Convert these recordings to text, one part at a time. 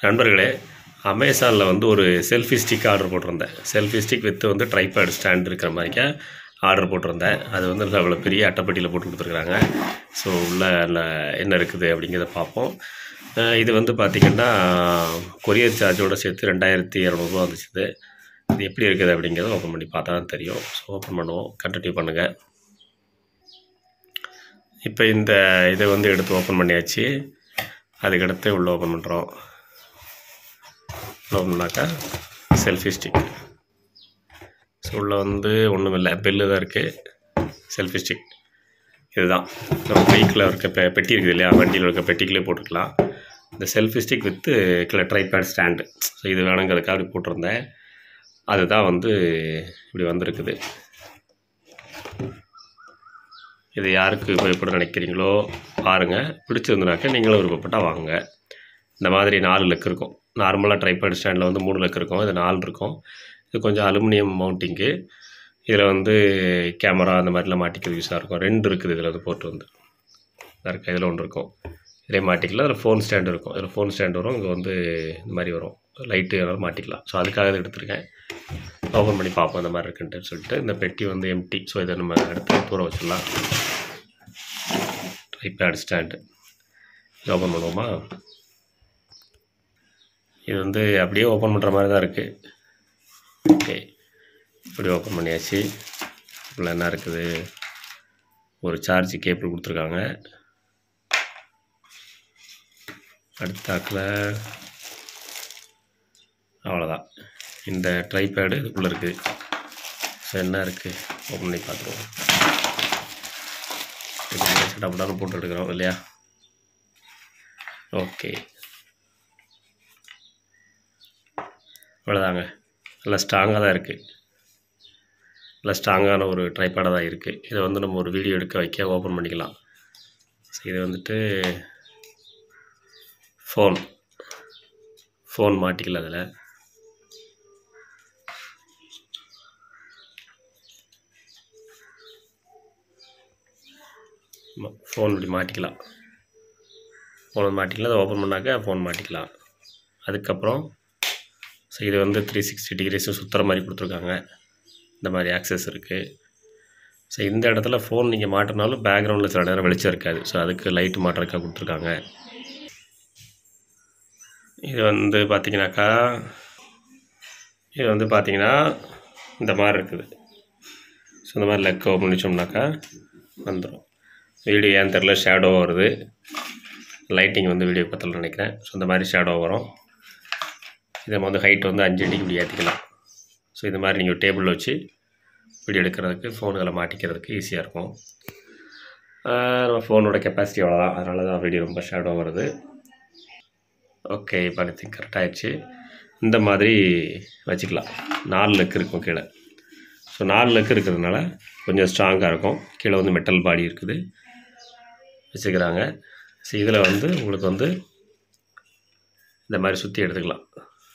நண்பர்களே, அமேசானில் வந்து ஒரு செல்ஃபி ஸ்டிக் ஆர்டர் போட்டிருந்தேன். செல்ஃபி ஸ்டிக் வித் வந்து ட்ரைபேட் ஸ்டாண்ட் இருக்கிற மாதிரிக்கா ஆர்டர் போட்டிருந்தேன். அது வந்து அவ்வளோ பெரிய அட்டைப்பட்டியில் போட்டு கொடுத்துருக்குறாங்க. ஸோ உள்ள என்ன இருக்குது அப்படிங்கிறத பார்ப்போம். இது வந்து பார்த்திங்கன்னா கொரியர் சார்ஜோடு சேர்த்து 2200 வந்துச்சு. இது எப்படி இருக்குது அப்படிங்கிறத ஓப்பன் பண்ணி பார்த்தா தான் தெரியும். ஸோ ஓப்பன் பண்ணுவோம், கண்டினியூ பண்ணுங்கள். இப்போ இந்த இதை வந்து எடுத்து ஓப்பன் பண்ணியாச்சு. அதுக்கடுத்து உள்ளே ஓப்பன் பண்ணுறோம். ஓப்பன்னாக்கா செல்ஃபி ஸ்டிக். ஸோ உள்ளே வந்து ஒன்றும் இல்லை, பெல்லு தான் இருக்குது. செல்ஃபி ஸ்டிக் இதுதான் நம்ம பைக்கில் இருக்க பெட்டி இருக்குது இல்லையா, வண்டியில் இருக்க பெட்டிக்கிலே போட்டுக்கலாம். இந்த selfie stick with tripod stand. So இது வேணுங்கிறதுக்காக அப்படி போட்டிருந்தேன். அதுதான் வந்து இப்படி வந்திருக்குது. இது யாருக்கு உபயோகப்பட நினைக்கிறீங்களோ பாருங்கள். பிடிச்சிருந்துனாக்கா நீங்களும் விருப்பப்பட்டால் வாங்க. இந்த மாதிரி 4 லெக் இருக்கும். நார்மலாக ட்ரைபேட் ஸ்டாண்டில் வந்து 3 லெக் இருக்கும், இது 4 இருக்கும். இது கொஞ்சம் அலுமினியம் மவுண்டிங்கு. இதில் வந்து கேமரா அந்த மாதிரிலாம் மாட்டிக்கிறது யூஸாக இருக்கும். 2 இருக்குது இதில் வந்து போட்டு வந்து இருக்கா. இதில் ஒன்று இருக்கும், இதே மாட்டிக்கலாம். அதில் ஃபோன் ஸ்டாண்டு இருக்கும். இதில் ஃபோன் ஸ்டாண்டு வரும். இங்கே வந்து இந்த மாதிரி வரும், லைட்டு எல்லாம் மாட்டிக்கலாம். ஸோ அதுக்காக இதை எடுத்துருக்கேன். ஓப்பன் பண்ணி பார்ப்போம் இந்த மாதிரி இருக்குன்ட்டு சொல்லிட்டு. இந்த பெட்டி வந்து எம்டி. ஸோ இதை நம்ம எடுத்து தூர வச்சிடலாம். ட்ரைபேட் ஸ்டாண்டு இது ஓப்பன் பண்ணுவோமா? இது வந்து அப்படியே ஓப்பன் பண்ணுற மாதிரி தான் இருக்குது. ஓகே, இப்படி ஓப்பன் பண்ணியாச்சு. இதில் என்ன இருக்குது, ஒரு சார்ஜ் கேபிள் கொடுத்துருக்காங்க. அடுத்தாக்கில் அவ்வளோதான். இந்த ட்ரைபேடு இதுக்குள்ளே இருக்குது. ஸோ என்ன இருக்குது ஓப்பன் பண்ணி பார்த்துருவோம். இது செட்டப்டான போட்டு எடுக்கிறோம் இல்லையா. ஓகே, அவ்வளோதாங்க. நல்லா ஸ்ட்ராங்காக தான் இருக்குது. நல்லா ஸ்ட்ராங்கான ஒரு ட்ரைபேடாக தான் இருக்குது. இதை வந்து நம்ம ஒரு வீடியோ எடுக்க வைக்க ஓப்பன் பண்ணிக்கலாம். ஸோ இது வந்துட்டு ஃபோன் மாட்டிக்கலாம். அதில் ஃபோன் இப்படி மாட்டிக்கலாம். ஃபோன் மாட்டிக்கலாம். அதை ஓப்பன் பண்ணாக்க ஃபோன் மாட்டிக்கலாம். அதுக்கப்புறம் ஸோ இது வந்து 360 டிகிரிஸும் சுற்றுற மாதிரி கொடுத்துருக்காங்க. இந்த மாதிரி ஆக்சஸ் இருக்குது. ஸோ இந்த இடத்துல ஃபோன் நீங்கள் மாட்டினாலும் பேக்ரவுண்டில் சில நேரம் வெளிச்சம் இருக்காது. ஸோ அதுக்கு லைட்டு மாட்டுறதுக்காக கொடுத்துருக்காங்க. இது வந்து பார்த்திங்கனாக்கா இந்த மாதிரி இருக்குது. ஸோ இந்த மாதிரி லெக் ஓப்பன் பண்ணிச்சோம்னாக்கா வந்துடும். வீடியோ ஏன் தெரில ஷேடோ வருது. லைட்டிங் வந்து வீடியோ பற்றல நினைக்கிறேன். ஸோ இந்த மாதிரி ஷேடோ வரும். இதை வந்து ஹைட் வந்து 5 அடிக்கு இப்படி ஏற்றிக்கலாம். ஸோ இது மாதிரி நீங்கள் டேபிளில் வச்சு வீடியோ எடுக்கிறதுக்கு, ஃபோனுகளை மாட்டிக்கிறதுக்கு ஈஸியாக இருக்கும். நம்ம ஃபோனோட கெப்பாசிட்டி அவ்வளோதான். அதனால தான் வீடியோ ரொம்ப ஷேடோ வருது. ஓகே, இப்போ அடுத்து கரெக்டாகிடுச்சு. இந்த மாதிரி வச்சுக்கலாம். 4 லெக் இருக்கும் கீழே. ஸோ 4 லெக் இருக்கிறதுனால கொஞ்சம் ஸ்ட்ராங்காக இருக்கும். கீழே வந்து மெட்டல் பாடி இருக்குது வச்சுக்கிறாங்க. ஸோ இதில் வந்து உங்களுக்கு வந்து இந்த மாதிரி சுற்றி எடுத்துக்கலாம்.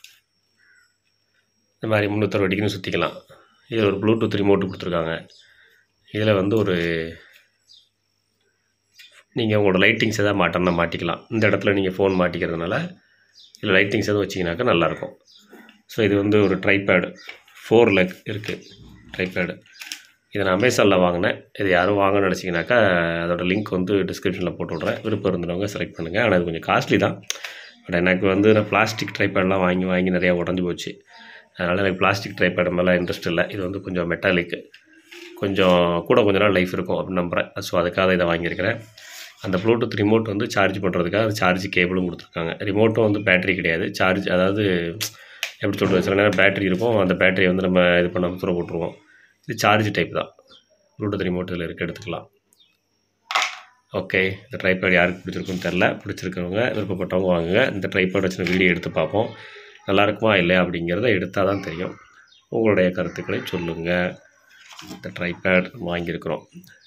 இந்த மாதிரி 360 டிகிரி சுற்றிக்கலாம். இதில் ஒரு ப்ளூடூத் ரிமோட்டு கொடுத்துருக்காங்க. இதில் வந்து ஒரு நீங்கள் உங்களோட லைட்டிங்ஸ் எதாவது மாட்டோம்னா மாட்டிக்கலாம். இந்த இடத்துல நீங்கள் ஃபோன் மாட்டிக்கிறதுனால இதில் லைட்டிங்ஸ் எதுவும் வச்சிங்கனாக்கா நல்லாயிருக்கும். ஸோ இது வந்து ஒரு ட்ரைபேடு 4 லெக் இருக்குது ட்ரைபேடு. இதை நான் அமேசானில் வாங்கினேன். இது யாரும் வாங்கணும்னு நினச்சிங்கனாக்கா அதோட லிங்க் வந்து டிஸ்கிரிப்ஷனில் போட்டு விட்றேன். விருப்பம் இருந்தவங்க செலக்ட் பண்ணுங்கள். ஆனால் அது கொஞ்சம் காஸ்ட்லி தான். பட் எனக்கு வந்து நான் பிளாஸ்டிக் ட்ரைபேட்லாம் வாங்கி நிறையா உடஞ்சி போச்சு. அதனால் எனக்கு பிளாஸ்டிக் ட்ரைபேட் மேலே இன்ட்ரெஸ்ட் இல்லை. இது வந்து கொஞ்சம் மெட்டாலிக்கு, கொஞ்சம் கொஞ்ச நாள் லைஃப் இருக்கும் அப்படின்னு நம்புகிறேன். ஸோ அதுக்காக இதை வாங்கியிருக்கிறேன். அந்த ப்ளூடூத் ரிமோட் வந்து சார்ஜ் பண்ணுறதுக்காக சார்ஜ் கேபிளும் கொடுத்துருக்காங்க. ரிமோட்டும் வந்து பேட்டரி கிடையாது, சார்ஜ். அதாவது எப்படி சொல்கிறது, சில நேரம் பேட்டரி இருக்கும். அந்த பேட்டரியை வந்து நம்ம இது பண்ண தூர போட்டுருவோம். இது சார்ஜ் டைப் தான். ப்ளூடூத் ரிமோட் இதில் இருக்க எடுத்துக்கலாம். ஓகே, இந்த ட்ரைபேட் யாருக்கு பிடிச்சிருக்குன்னு தெரில. பிடிச்சிருக்கிறவங்க விருப்பப்பட்டவங்க வாங்குங்க. இந்த ட்ரைபேட் வச்சு வீடியோ எடுத்து பார்ப்போம். நல்லா இருக்குமா இல்லையா அப்படிங்கிறத எடுத்தால் தான் தெரியும். உங்களுடைய கருத்துக்களை சொல்லுங்கள். இந்த ட்ரைபேட் வாங்கியிருக்கிறோம்.